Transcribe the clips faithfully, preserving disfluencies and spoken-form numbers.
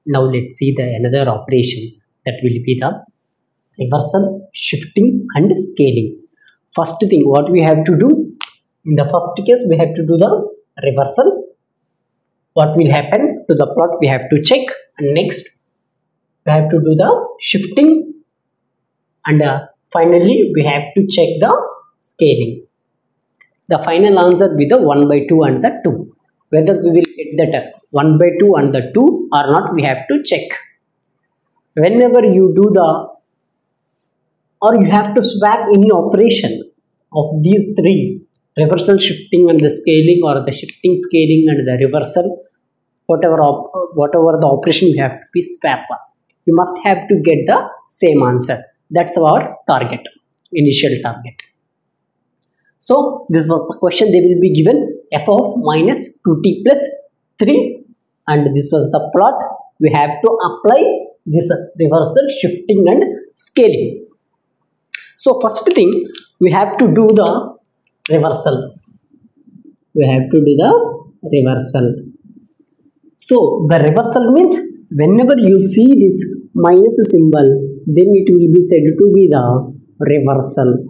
Now let's see the another operation, that will be the reversal, shifting and scaling. First thing what we have to do, in the first case we have to do the reversal. What will happen to the plot we have to check, and next we have to do the shifting, and uh, finally we have to check the scaling. The final answer will be the one by two and the two. Whether we will get that one by two and the two or not, we have to check. Whenever you do the, or you have to swap any operation of these three, reversal, shifting and the scaling, or the shifting, scaling and the reversal, whatever op whatever the operation we have to be swap, you must have to get the same answer. That's our target, initial target. So this was the question. They will be given f of minus two t plus three, and this was the plot. We have to apply this reversal, shifting and scaling. So first thing we have to do the reversal. We have to do the reversal. So the reversal means whenever you see this minus symbol, then it will be said to be the reversal.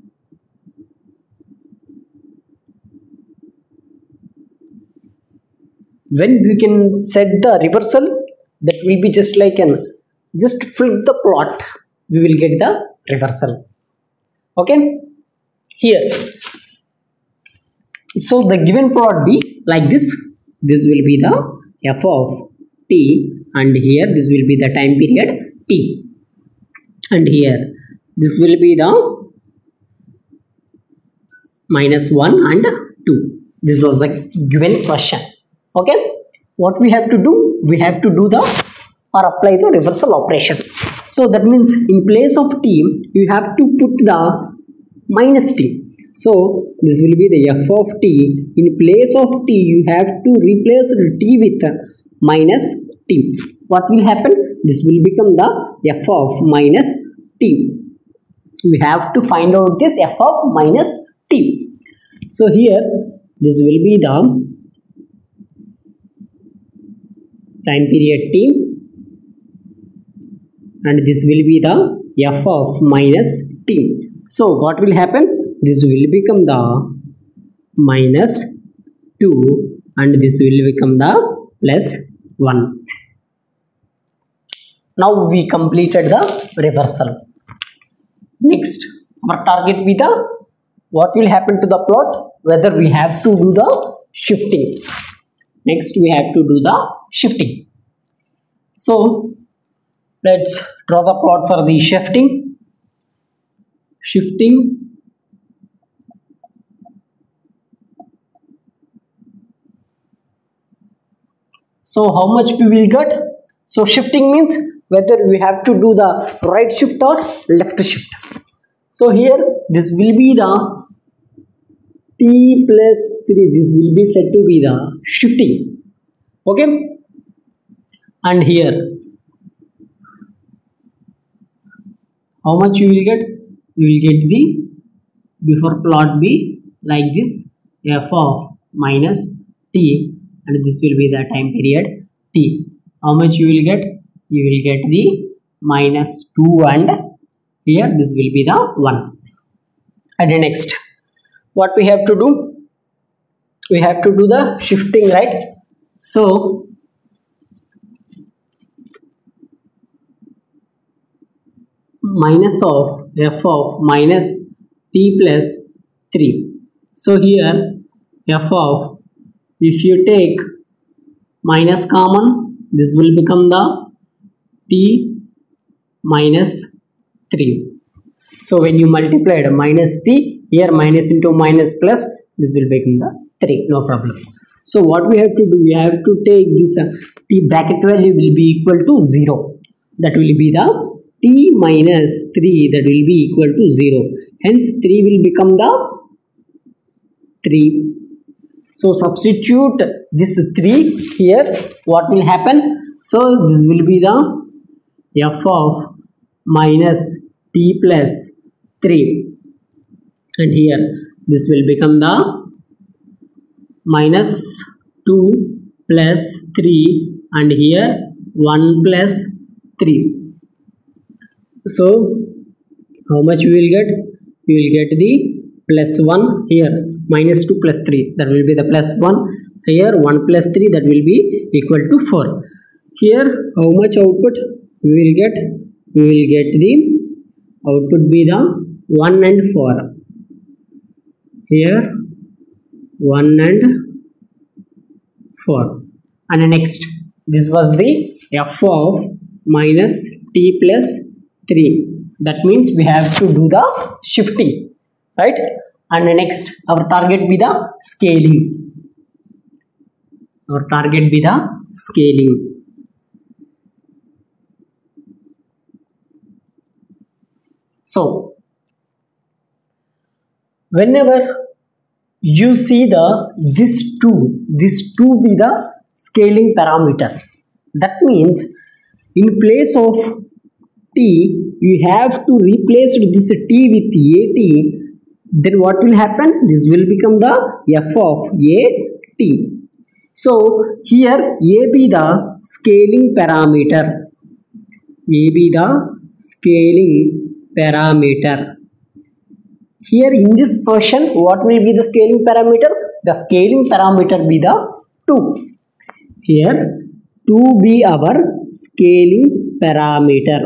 When we can set the reversal, that will be just like an, just flip the plot, we will get the reversal. Okay, here, so the given plot be like this. This will be the f of t, and here this will be the time period t, and here this will be the minus one and two. This was the given question. Okay, what we have to do, we have to do the, or apply the reversal operation. So that means in place of t, you have to put the minus t. So this will be the f of t. In place of t, you have to replace t with minus t. What will happen? This will become the f of minus t. We have to find out this f of minus t. So here this will be the time period t, and this will be the f of minus t. So what will happen? This will become the minus two, and this will become the plus one. Now we completed the reversal. Next, our target be the, what will happen to the plot, whether we have to do the shifting. Next we have to do the shifting. So let's draw the plot for the shifting. Shifting. So how much we will get? So shifting means whether we have to do the right shift or left shift. So here this will be the t plus three. This will be said to be the shifting. Okay. And here how much you will get? You will get the, before plot be like this, f of minus t, and this will be the time period t. How much you will get? You will get the minus two, and here this will be the one. And next, what we have to do? We have to do the shifting, right? So minus of f of minus t plus three. So here f of, if you take minus common, this will become the t minus three. So when you multiplied minus t, here minus into minus plus, this will become the three, no problem. So what we have to do, we have to take this uh, t bracket value will be equal to zero. That will be the t minus three, that will be equal to zero. Hence three will become the three. So substitute this three here. What will happen? So this will be the f of minus t plus three, and here this will become the minus two plus three, and here one plus three. So how much we will get? We will get the plus one here, minus two plus three, that will be the plus one. Here one plus three, that will be equal to four. Here how much output we will get? We will get the output be the one and four. Here one and four. And next, this was the f of minus t plus three. That means we have to do the shifting, right? And next, our target be the scaling. Our target be the scaling. So whenever you see the this two, this two be the scaling parameter. That means in place of t, you have to replace this t with at. Then what will happen? This will become the f of at. So here a be the scaling parameter. A be the scaling parameter. Here in this question, what will be the scaling parameter? The scaling parameter be the two. Here two be our scaling parameter.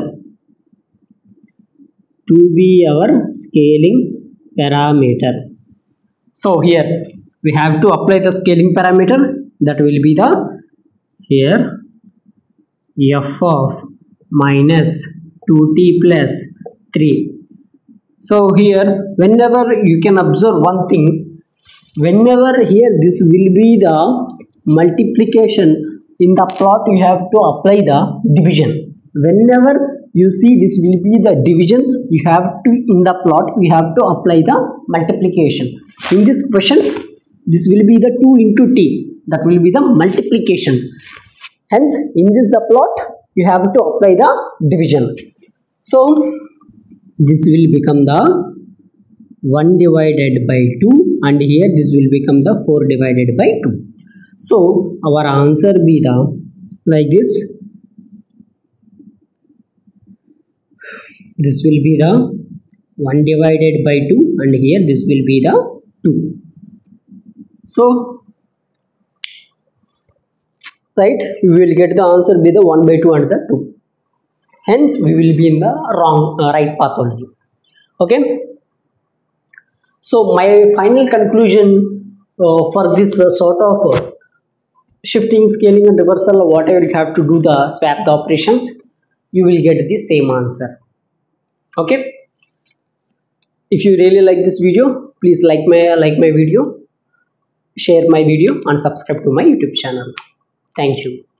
two be our scaling parameter. So here we have to apply the scaling parameter. That will be the here f of minus two t plus three. So here whenever you can observe one thing, whenever here this will be the multiplication, in the plot you have to apply the division. Whenever you see this will be the division, you have to, in the plot you have to apply the multiplication. In this question, this will be the two into t, that will be the multiplication. Hence in this the plot you have to apply the division. So this will become the one divided by two, and here this will become the four divided by two. So our answer be the like this. This will be the one divided by two, and here this will be the two. So right, you will get the answer be the one by two and the two. Hence we will be in the wrong uh, right path only. Okay, so my final conclusion uh, for this uh, sort of uh, shifting, scaling and reversal, whatever you have to do the swap the operations, you will get the same answer. Okay, if you really like this video, please like my like my video, share my video and subscribe to my YouTube channel. Thank you.